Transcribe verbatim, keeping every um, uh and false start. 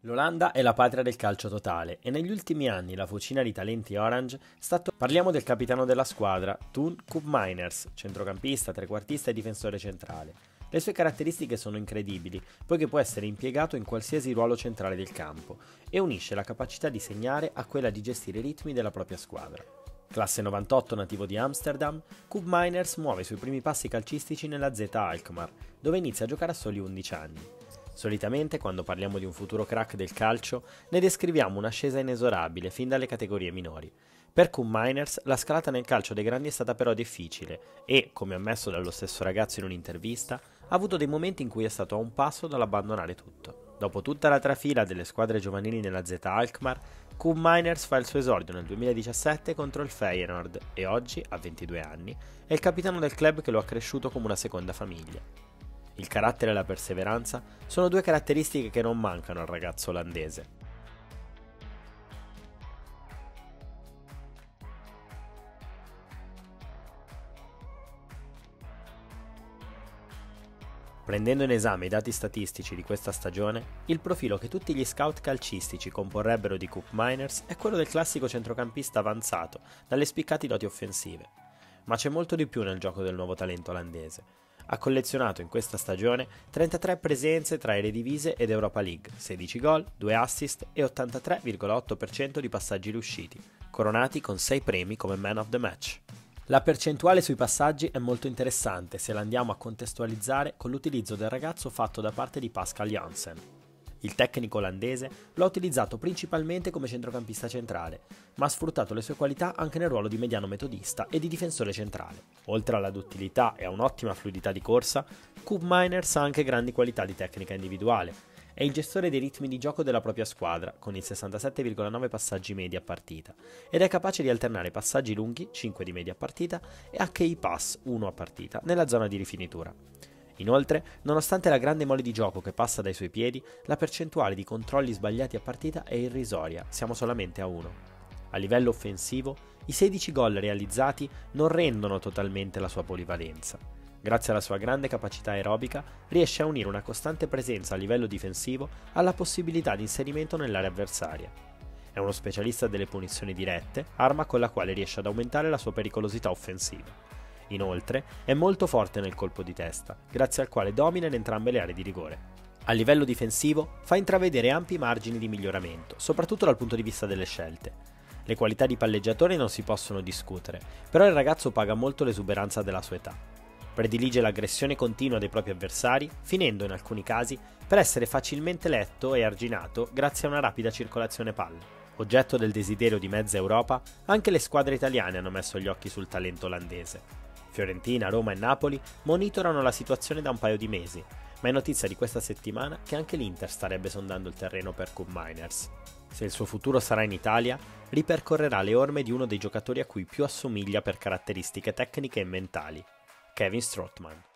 L'Olanda è la patria del calcio totale e negli ultimi anni la fucina di talenti Orange sta to- Parliamo del capitano della squadra, Toon Koopmeiners, centrocampista, trequartista e difensore centrale. Le sue caratteristiche sono incredibili, poiché può essere impiegato in qualsiasi ruolo centrale del campo e unisce la capacità di segnare a quella di gestire i ritmi della propria squadra. Classe novantotto, nativo di Amsterdam, Koopmeiners muove i suoi primi passi calcistici nella Z Alkmaar, dove inizia a giocare a soli undici anni. Solitamente, quando parliamo di un futuro crack del calcio, ne descriviamo un'ascesa inesorabile fin dalle categorie minori. Per Koopmeiners la scalata nel calcio dei grandi è stata però difficile e, come ammesso dallo stesso ragazzo in un'intervista, ha avuto dei momenti in cui è stato a un passo dall'abbandonare tutto. Dopo tutta la trafila delle squadre giovanili nella Z Alkmaar, Koopmeiners fa il suo esordio nel duemiladiciassette contro il Feyenoord e oggi, a ventidue anni, è il capitano del club che lo ha cresciuto come una seconda famiglia. Il carattere e la perseveranza sono due caratteristiche che non mancano al ragazzo olandese. Prendendo in esame i dati statistici di questa stagione, il profilo che tutti gli scout calcistici comporrebbero di Koopmeiners è quello del classico centrocampista avanzato, dalle spiccate doti offensive. Ma c'è molto di più nel gioco del nuovo talento olandese. Ha collezionato in questa stagione trentatré presenze tra Eredivisie ed Europa League, sedici gol, due assist e ottantatré virgola otto per cento di passaggi riusciti, coronati con sei premi come Man of the Match. La percentuale sui passaggi è molto interessante se la andiamo a contestualizzare con l'utilizzo del ragazzo fatto da parte di Pascal Jansen. Il tecnico olandese lo ha utilizzato principalmente come centrocampista centrale, ma ha sfruttato le sue qualità anche nel ruolo di mediano metodista e di difensore centrale. Oltre alla duttilità e a un'ottima fluidità di corsa, Koopmeiners ha anche grandi qualità di tecnica individuale. È il gestore dei ritmi di gioco della propria squadra, con il sessantasette virgola nove passaggi medi a partita, ed è capace di alternare passaggi lunghi, cinque di media a partita, e H I pass, uno a partita, nella zona di rifinitura. Inoltre, nonostante la grande mole di gioco che passa dai suoi piedi, la percentuale di controlli sbagliati a partita è irrisoria, siamo solamente a uno. A livello offensivo, i sedici gol realizzati non rendono totalmente la sua polivalenza. Grazie alla sua grande capacità aerobica, riesce a unire una costante presenza a livello difensivo alla possibilità di inserimento nell'area avversaria. È uno specialista delle punizioni dirette, arma con la quale riesce ad aumentare la sua pericolosità offensiva. Inoltre, è molto forte nel colpo di testa, grazie al quale domina in entrambe le aree di rigore. A livello difensivo, fa intravedere ampi margini di miglioramento, soprattutto dal punto di vista delle scelte. Le qualità di palleggiatore non si possono discutere, però il ragazzo paga molto l'esuberanza della sua età. Predilige l'aggressione continua dei propri avversari, finendo in alcuni casi per essere facilmente letto e arginato grazie a una rapida circolazione palle. Oggetto del desiderio di mezza Europa, anche le squadre italiane hanno messo gli occhi sul talento olandese. Fiorentina, Roma e Napoli monitorano la situazione da un paio di mesi, ma è notizia di questa settimana che anche l'Inter starebbe sondando il terreno per Koopmeiners. Se il suo futuro sarà in Italia, ripercorrerà le orme di uno dei giocatori a cui più assomiglia per caratteristiche tecniche e mentali, Kevin Strootman.